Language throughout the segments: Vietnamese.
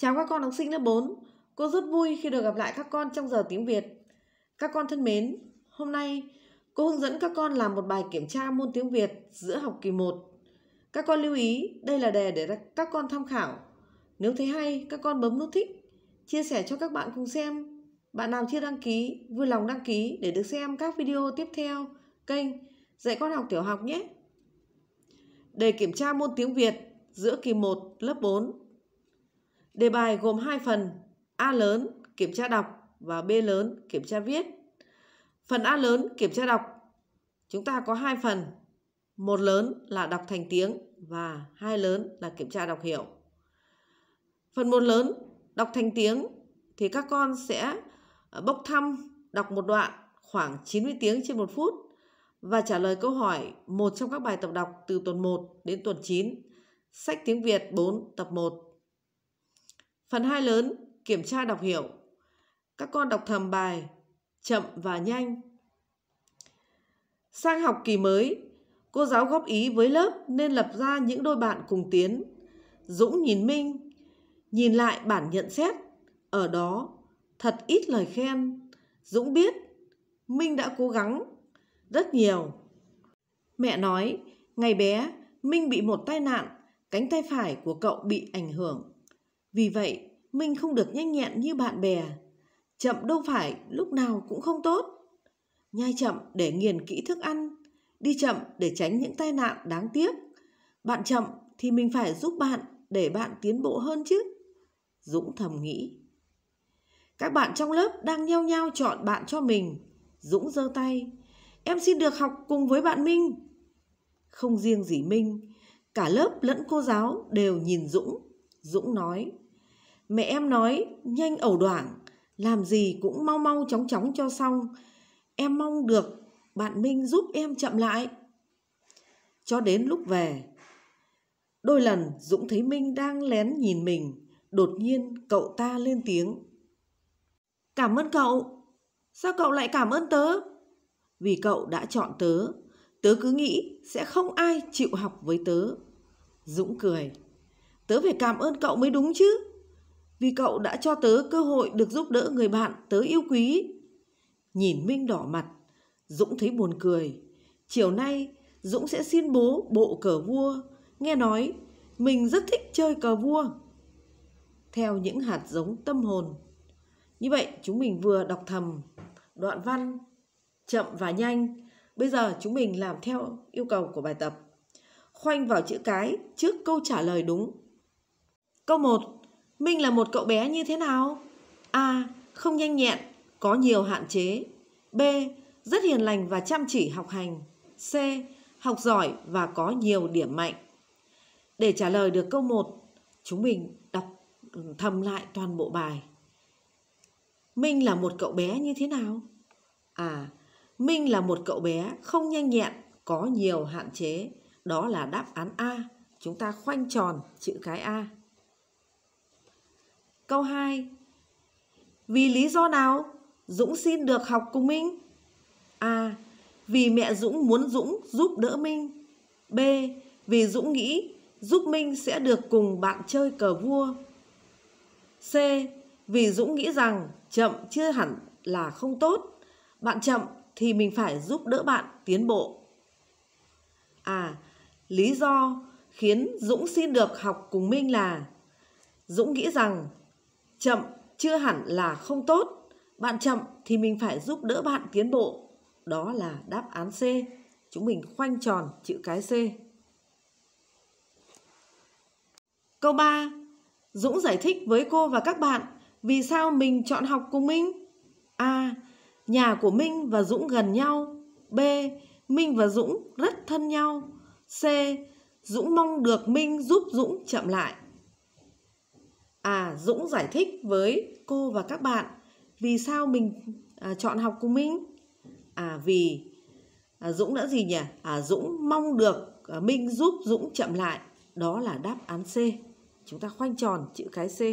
Chào các con học sinh lớp 4. Cô rất vui khi được gặp lại các con trong giờ tiếng Việt. Các con thân mến, hôm nay cô hướng dẫn các con làm một bài kiểm tra môn tiếng Việt giữa học kỳ 1. Các con lưu ý, đây là đề để các con tham khảo. Nếu thấy hay, các con bấm nút thích, chia sẻ cho các bạn cùng xem. Bạn nào chưa đăng ký, vui lòng đăng ký để được xem các video tiếp theo kênh Dạy Con Học Tiểu Học nhé. Đề kiểm tra môn tiếng Việt giữa kỳ 1 lớp 4. Đề bài gồm 2 phần: A lớn kiểm tra đọc và B lớn kiểm tra viết. Phần A lớn kiểm tra đọc chúng ta có 2 phần. Một lớn là đọc thành tiếng và 2 lớn là kiểm tra đọc hiểu. Phần 1 lớn đọc thành tiếng thì các con sẽ bốc thăm đọc một đoạn khoảng 90 tiếng trên 1 phút và trả lời câu hỏi một trong các bài tập đọc từ tuần 1 đến tuần 9, sách tiếng Việt 4 tập 1. Phần 2 lớn kiểm tra đọc hiểu. Các con đọc thầm bài chậm và nhanh. Sang học kỳ mới, cô giáo góp ý với lớp nên lập ra những đôi bạn cùng tiến. Dũng nhìn Minh, nhìn lại bản nhận xét. Ở đó thật ít lời khen. Dũng biết Minh đã cố gắng rất nhiều. Mẹ nói ngày bé Minh bị một tai nạn, cánh tay phải của cậu bị ảnh hưởng. Vì vậy Minh không được nhanh nhẹn như bạn bè. Chậm đâu phải lúc nào cũng không tốt. Nhai chậm để nghiền kỹ thức ăn, đi chậm để tránh những tai nạn đáng tiếc. Bạn chậm thì mình phải giúp bạn để bạn tiến bộ hơn chứ. Dũng thầm nghĩ. Các bạn trong lớp đang nhao nhao chọn bạn cho mình. Dũng giơ tay. Em xin được học cùng với bạn Minh. Không riêng gì Minh, cả lớp lẫn cô giáo đều nhìn Dũng. Dũng nói, mẹ em nói nhanh ẩu đoảng, làm gì cũng mau mau chóng chóng cho xong. Em mong được bạn Minh giúp em chậm lại. Cho đến lúc về, đôi lần Dũng thấy Minh đang lén nhìn mình. Đột nhiên cậu ta lên tiếng. Cảm ơn cậu. Sao cậu lại cảm ơn tớ? Vì cậu đã chọn tớ. Tớ cứ nghĩ sẽ không ai chịu học với tớ. Dũng cười. Tớ phải cảm ơn cậu mới đúng chứ. Vì cậu đã cho tớ cơ hội được giúp đỡ người bạn tớ yêu quý. Nhìn Minh đỏ mặt, Dũng thấy buồn cười. Chiều nay Dũng sẽ xin bố bộ cờ vua. Nghe nói mình rất thích chơi cờ vua. Theo những hạt giống tâm hồn. Như vậy chúng mình vừa đọc thầm đoạn văn chậm và nhanh. Bây giờ chúng mình làm theo yêu cầu của bài tập. Khoanh vào chữ cái trước câu trả lời đúng. Câu 1. Minh là một cậu bé như thế nào? A. Không nhanh nhẹn, có nhiều hạn chế. B. Rất hiền lành và chăm chỉ học hành. C. Học giỏi và có nhiều điểm mạnh. Để trả lời được câu 1, chúng mình đọc thầm lại toàn bộ bài. Minh là một cậu bé như thế nào? Minh là một cậu bé không nhanh nhẹn, có nhiều hạn chế. Đó là đáp án A. Chúng ta khoanh tròn chữ cái A. Câu 2. Vì lý do nào Dũng xin được học cùng Minh? A. Vì mẹ Dũng muốn Dũng giúp đỡ Minh. B. Vì Dũng nghĩ giúp Minh sẽ được cùng bạn chơi cờ vua. C. Vì Dũng nghĩ rằng chậm chưa hẳn là không tốt. Bạn chậm thì mình phải giúp đỡ bạn tiến bộ. Lý do khiến Dũng xin được học cùng Minh là Dũng nghĩ rằng chậm chưa hẳn là không tốt. Bạn chậm thì mình phải giúp đỡ bạn tiến bộ. Đó là đáp án C. Chúng mình khoanh tròn chữ cái C. Câu 3. Dũng giải thích với cô và các bạn vì sao mình chọn học cùng Minh. A. Nhà của Minh và Dũng gần nhau. B. Minh và Dũng rất thân nhau. C. Dũng mong được Minh giúp Dũng chậm lại. Dũng giải thích với cô và các bạn vì sao mình chọn học cùng Minh. Vì Dũng đã gì nhỉ? Dũng mong được Minh giúp Dũng chậm lại. Đó là đáp án C. Chúng ta khoanh tròn chữ cái C.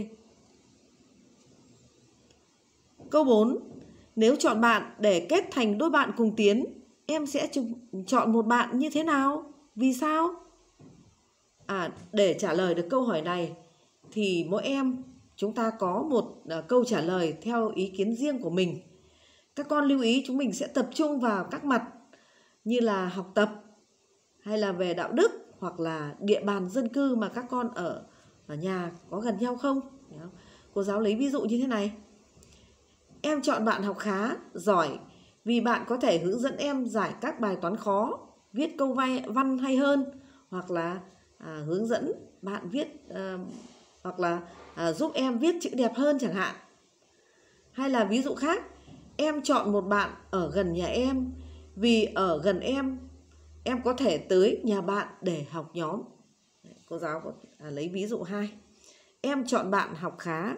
Câu 4. Nếu chọn bạn để kết thành đôi bạn cùng tiến, em sẽ chọn một bạn như thế nào? Vì sao? Để trả lời được câu hỏi này thì mỗi em chúng ta có một câu trả lời theo ý kiến riêng của mình. Các con lưu ý chúng mình sẽ tập trung vào các mặt như là học tập, hay là về đạo đức, hoặc là địa bàn dân cư mà các con ở nhà có gần nhau không. Cô giáo lấy ví dụ như thế này. Em chọn bạn học khá, giỏi vì bạn có thể hướng dẫn em giải các bài toán khó, viết câu văn hay hơn, hoặc là hướng dẫn bạn viết hoặc là giúp em viết chữ đẹp hơn chẳng hạn. Hay là ví dụ khác, em chọn một bạn ở gần nhà em vì ở gần em có thể tới nhà bạn để học nhóm. Cô giáo có lấy ví dụ 2. Em chọn bạn học khá.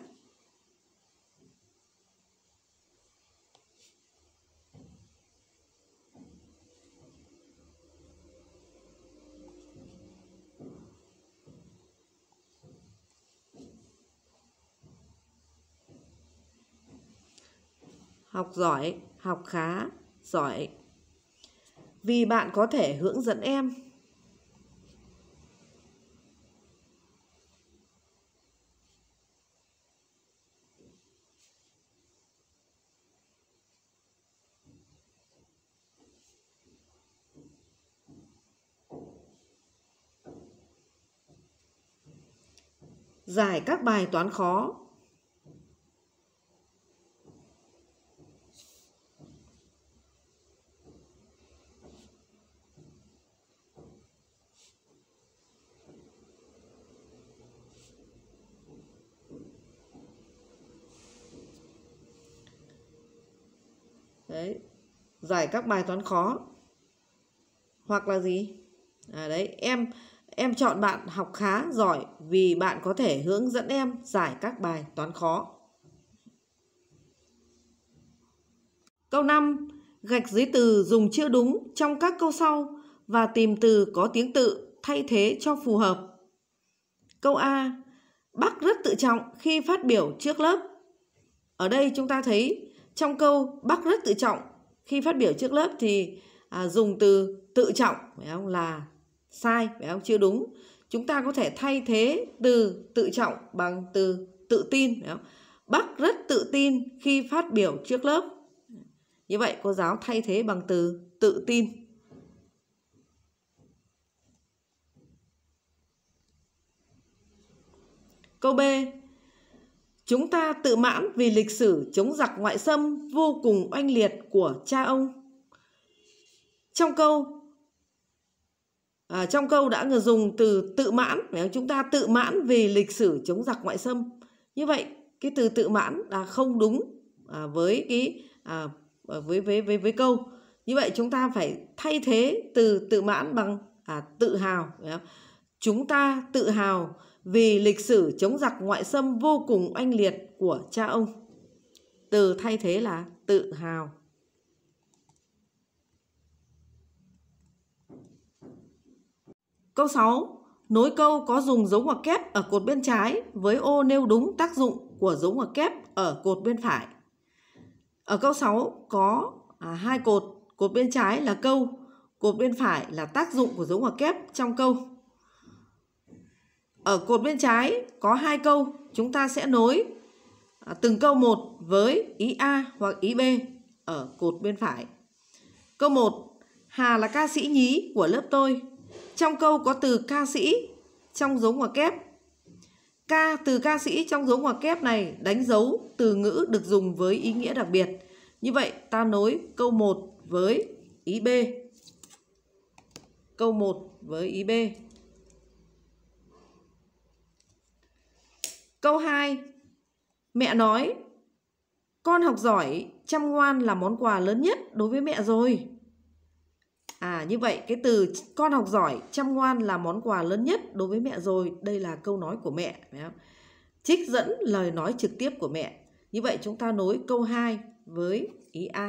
Học giỏi, học khá, giỏi vì bạn có thể hướng dẫn em. Giải các bài toán khó. Đấy, giải các bài toán khó. Hoặc là gì? Đấy, em chọn bạn học khá, giỏi vì bạn có thể hướng dẫn em giải các bài toán khó. Câu 5. Gạch dưới từ dùng chưa đúng trong các câu sau và tìm từ có tiếng tự thay thế cho phù hợp. Câu A. Bác rất tự trọng khi phát biểu trước lớp. Ở đây chúng ta thấy trong câu bác rất tự trọng khi phát biểu trước lớp thì dùng từ tự trọng, phải không, là sai, phải không, chưa đúng. Chúng ta có thể thay thế từ tự trọng bằng từ tự tin, phải không? Bác rất tự tin khi phát biểu trước lớp. Như vậy cô giáo thay thế bằng từ tự tin. Câu B. Chúng ta tự mãn vì lịch sử chống giặc ngoại xâm vô cùng oanh liệt của cha ông. Trong câu đã dùng từ tự mãn, chúng ta tự mãn vì lịch sử chống giặc ngoại xâm. Như vậy cái từ tự mãn là không đúng với câu. Như vậy chúng ta phải thay thế từ tự mãn bằng tự hào. Chúng ta tự hào vì lịch sử chống giặc ngoại xâm vô cùng oanh liệt của cha ông. Từ thay thế là tự hào. Câu 6. Nối câu có dùng dấu ngoặc kép ở cột bên trái với ô nêu đúng tác dụng của dấu ngoặc kép ở cột bên phải. Ở câu 6 có 2 cột. Cột bên trái là câu, cột bên phải là tác dụng của dấu ngoặc kép trong câu. Ở cột bên trái có 2 câu, chúng ta sẽ nối từng câu một với ý A hoặc ý B ở cột bên phải. Câu 1. Hà là ca sĩ nhí của lớp tôi. Trong câu có từ ca sĩ trong dấu ngoặc kép. Từ ca sĩ trong dấu ngoặc kép này đánh dấu từ ngữ được dùng với ý nghĩa đặc biệt. Như vậy ta nối câu 1 với ý B. Câu 1 với ý B. Câu 2. Mẹ nói con học giỏi, chăm ngoan là món quà lớn nhất đối với mẹ rồi. Như vậy cái từ con học giỏi, chăm ngoan là món quà lớn nhất đối với mẹ rồi. Đây là câu nói của mẹ, phải không? Trích dẫn lời nói trực tiếp của mẹ. Như vậy chúng ta nối câu 2 với ý A.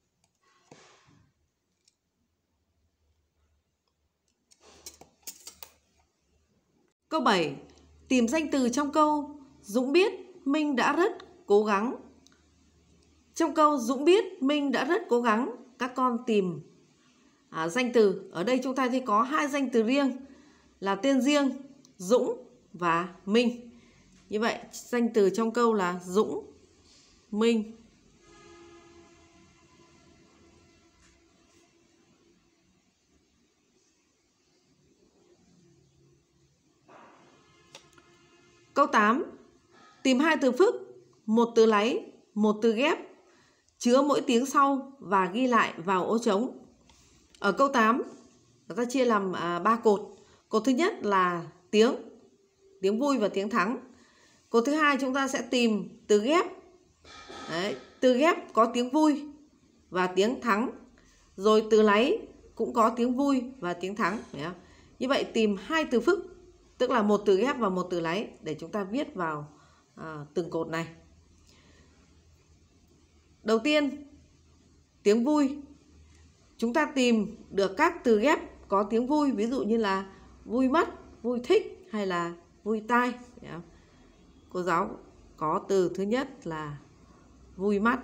Câu 7. Tìm danh từ trong câu Dũng biết Minh đã rất cố gắng. Trong câu Dũng biết Minh đã rất cố gắng, các con tìm danh từ. Ở đây chúng ta thấy có 2 danh từ riêng là tên riêng Dũng và Minh. Như vậy danh từ trong câu là Dũng, Minh. Câu 8. Tìm hai từ phức, một từ láy, một từ ghép, chứa mỗi tiếng sau và ghi lại vào ô trống. Ở câu 8, người ta chia làm 3 cột. Cột thứ nhất là tiếng vui và tiếng thắng. Cột thứ hai chúng ta sẽ tìm từ ghép. Đấy, từ ghép có tiếng vui và tiếng thắng. Rồi từ láy cũng có tiếng vui và tiếng thắng. Như vậy tìm hai từ phức, tức là một từ ghép và một từ láy để chúng ta viết vào từng cột này. Đầu tiên, tiếng vui. Chúng ta tìm được các từ ghép có tiếng vui, ví dụ như là vui mắt, vui thích hay là vui tai. Cô giáo có từ thứ nhất là vui mắt.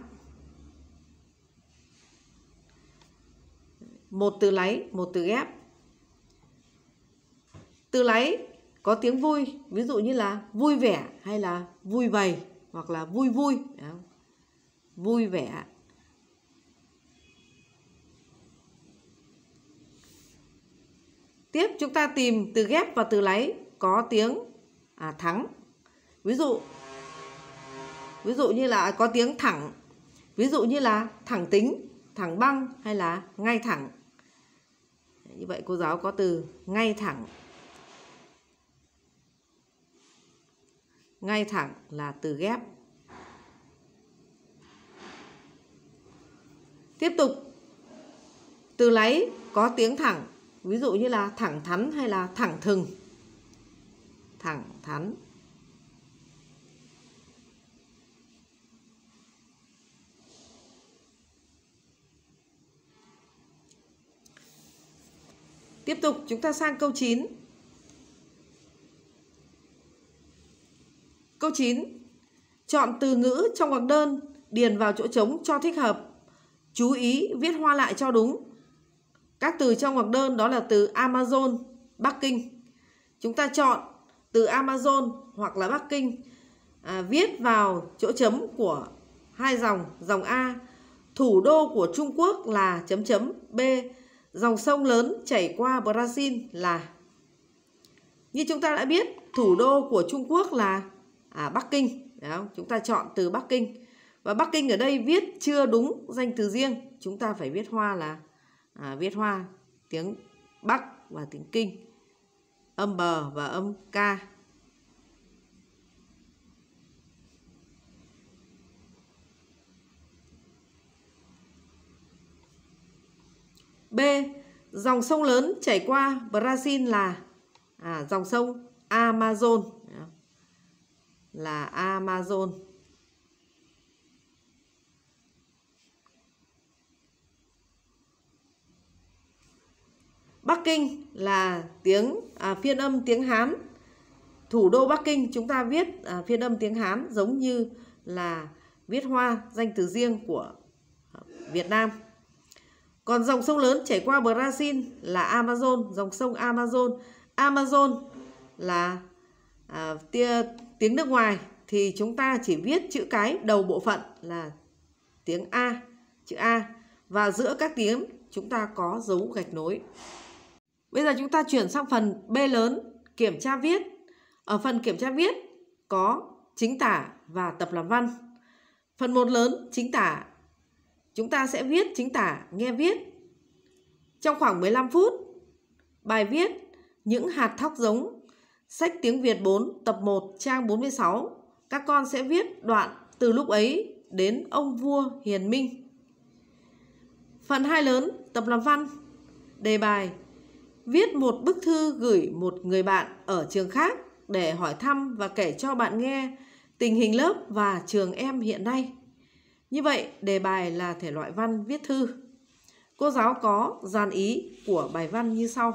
Một từ láy, một từ ghép. Từ láy có tiếng vui, ví dụ như là vui vẻ hay là vui vầy hoặc là vui vui. Vui vẻ. Tiếp chúng ta tìm từ ghép và từ láy có tiếng thắng. Ví dụ như là có tiếng thẳng. Ví dụ như là thẳng tính, thẳng băng hay là ngay thẳng. Như vậy cô giáo có từ ngay thẳng. Ngay thẳng là từ ghép. Tiếp tục, từ láy có tiếng thẳng, ví dụ như là thẳng thắn hay là thẳng thừng. Thẳng thắn. Tiếp tục chúng ta sang câu 9. Câu 9. Chọn từ ngữ trong ngoặc đơn, điền vào chỗ trống cho thích hợp. Chú ý viết hoa lại cho đúng. Các từ trong ngoặc đơn đó là từ Amazon, Bắc Kinh. Chúng ta chọn từ Amazon hoặc là Bắc Kinh, viết vào chỗ chấm của hai dòng. Dòng A, thủ đô của Trung Quốc là chấm chấm. B, dòng sông lớn chảy qua Brazil là. Như chúng ta đã biết, thủ đô của Trung Quốc là Bắc Kinh. Đó, chúng ta chọn từ Bắc Kinh. Và Bắc Kinh ở đây viết chưa đúng danh từ riêng. Chúng ta phải viết hoa là viết hoa tiếng Bắc và tiếng Kinh, âm bờ và âm ca. B, dòng sông lớn chảy qua Brazil là dòng sông Amazon. Là Amazon. Bắc Kinh là tiếng phiên âm tiếng Hán. Thủ đô Bắc Kinh chúng ta viết phiên âm tiếng Hán giống như là viết hoa danh từ riêng của Việt Nam. Còn dòng sông lớn chảy qua Brazil là Amazon, dòng sông Amazon. Amazon là tiếng nước ngoài thì chúng ta chỉ viết chữ cái đầu bộ phận là tiếng A, chữ A. Và giữa các tiếng chúng ta có dấu gạch nối. Bây giờ chúng ta chuyển sang phần B lớn, kiểm tra viết. Ở phần kiểm tra viết có chính tả và tập làm văn. Phần 1 lớn, chính tả. Chúng ta sẽ viết chính tả, nghe viết. Trong khoảng 15 phút, bài viết Những hạt thóc giống, sách tiếng Việt 4, tập 1, trang 46. Các con sẽ viết đoạn từ lúc ấy đến ông vua hiền minh. Phần 2 lớn, tập làm văn. Đề bài viết một bức thư gửi một người bạn ở trường khác để hỏi thăm và kể cho bạn nghe tình hình lớp và trường em hiện nay. Như vậy, đề bài là thể loại văn viết thư. Cô giáo có dàn ý của bài văn như sau.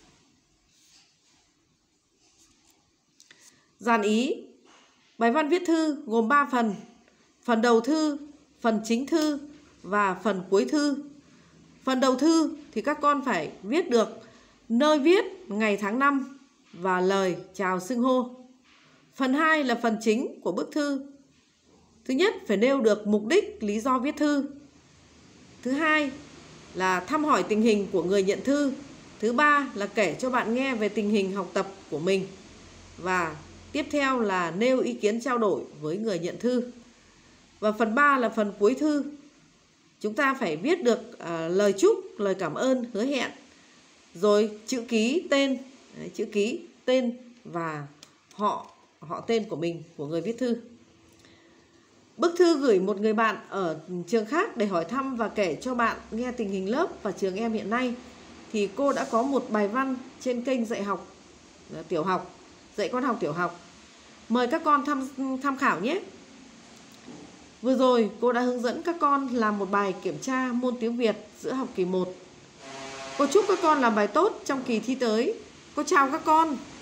Dàn ý. Bài văn viết thư gồm 3 phần. Phần đầu thư, phần chính thư và phần cuối thư. Phần đầu thư thì các con phải viết được nơi viết, ngày tháng năm và lời chào xưng hô. Phần 2 là phần chính của bức thư. Thứ nhất, phải nêu được mục đích, lý do viết thư. Thứ hai là thăm hỏi tình hình của người nhận thư. Thứ ba là kể cho bạn nghe về tình hình học tập của mình. Và tiếp theo là nêu ý kiến trao đổi với người nhận thư. Và phần 3 là phần cuối thư. Chúng ta phải viết được lời chúc, lời cảm ơn, hứa hẹn. Rồi chữ ký, tên, chữ ký, tên và họ tên của mình, của người viết thư. Bức thư gửi một người bạn ở trường khác để hỏi thăm và kể cho bạn nghe tình hình lớp và trường em hiện nay, thì cô đã có một bài văn trên kênh dạy học tiểu học, dạy con học tiểu học. Mời các con tham khảo nhé. Vừa rồi cô đã hướng dẫn các con làm một bài kiểm tra môn tiếng Việt giữa học kỳ 1. Cô chúc các con làm bài tốt trong kỳ thi tới. Cô chào các con.